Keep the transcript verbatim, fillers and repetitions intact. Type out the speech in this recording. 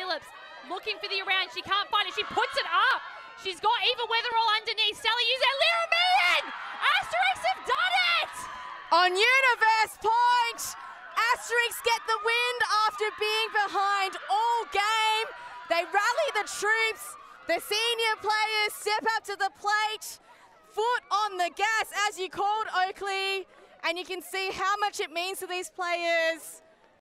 Phillips looking for the around. She can't find it. She puts it up. She's got Eva Weatherall underneath. Sally uses Lyra Meehan. Asterisks have done it! On Universe Point, Asterisks get the win after being behind all game. They rally the troops. The senior players step up to the plate. Foot on the gas, as you called, Oakley. And you can see how much it means to these players.